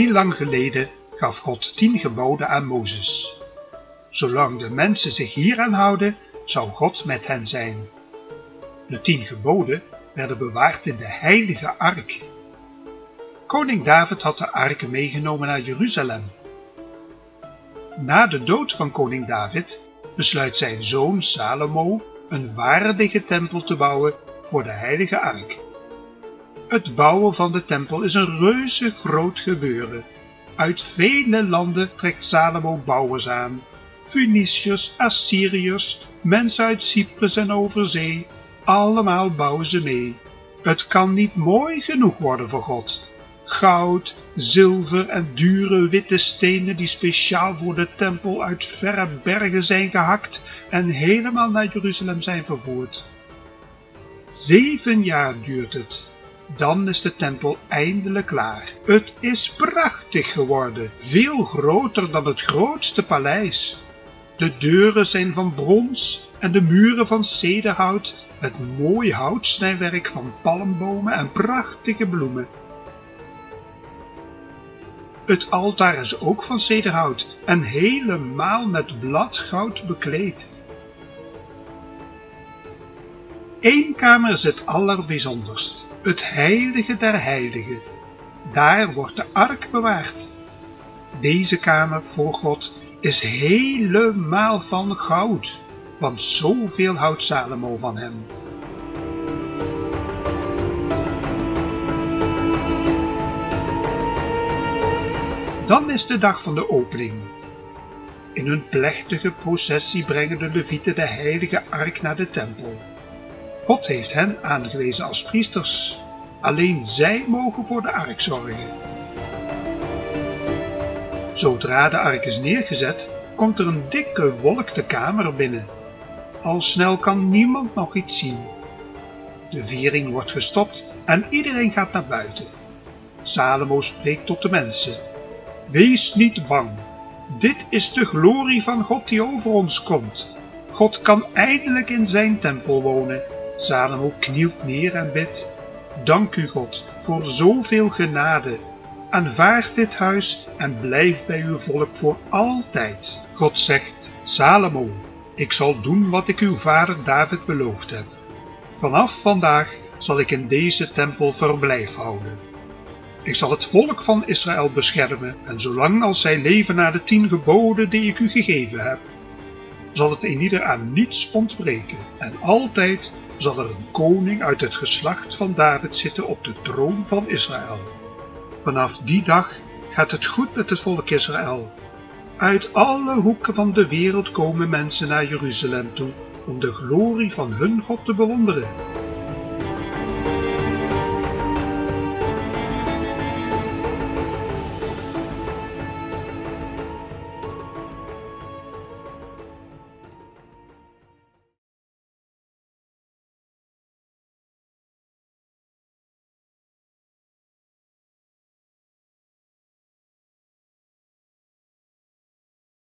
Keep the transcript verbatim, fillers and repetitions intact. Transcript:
Heel lang geleden gaf God tien geboden aan Mozes. Zolang de mensen zich hieraan houden, zou God met hen zijn. De tien geboden werden bewaard in de heilige ark. Koning David had de ark meegenomen naar Jeruzalem. Na de dood van koning David besluit zijn zoon Salomo een waardige tempel te bouwen voor de heilige ark. Het bouwen van de tempel is een reuze groot gebeuren. Uit vele landen trekt Salomo bouwers aan. Feniciërs, Assyriërs, mensen uit Cyprus en overzee, allemaal bouwen ze mee. Het kan niet mooi genoeg worden voor God. Goud, zilver en dure witte stenen die speciaal voor de tempel uit verre bergen zijn gehakt en helemaal naar Jeruzalem zijn vervoerd. Zeven jaar duurt het. Dan is de tempel eindelijk klaar. Het is prachtig geworden, veel groter dan het grootste paleis. De deuren zijn van brons en de muren van cederhout met mooi houtsnijwerk van palmbomen en prachtige bloemen. Het altaar is ook van cederhout en helemaal met bladgoud bekleed. Eén kamer is het allerbijzonderst, het heilige der heiligen. Daar wordt de ark bewaard. Deze kamer voor God is helemaal van goud, want zoveel houdt Salomo van hem. Dan is de dag van de opening. In hun plechtige processie brengen de levieten de heilige ark naar de tempel. God heeft hen aangewezen als priesters. Alleen zij mogen voor de ark zorgen. Zodra de ark is neergezet, komt er een dikke wolk de kamer binnen. Al snel kan niemand nog iets zien. De viering wordt gestopt en iedereen gaat naar buiten. Salomo spreekt tot de mensen. Wees niet bang. Dit is de glorie van God die over ons komt. God kan eindelijk in zijn tempel wonen. Salomo knielt neer en bidt. Dank u God voor zoveel genade. Aanvaard dit huis en blijf bij uw volk voor altijd. God zegt, Salomo, ik zal doen wat ik uw vader David beloofd heb. Vanaf vandaag zal ik in deze tempel verblijf houden. Ik zal het volk van Israël beschermen en zolang als zij leven naar de tien geboden die ik u gegeven heb, zal het in ieder aan niets ontbreken en altijd zal er een koning uit het geslacht van David zitten op de troon van Israël. Vanaf die dag gaat het goed met het volk Israël. Uit alle hoeken van de wereld komen mensen naar Jeruzalem toe om de glorie van hun God te bewonderen.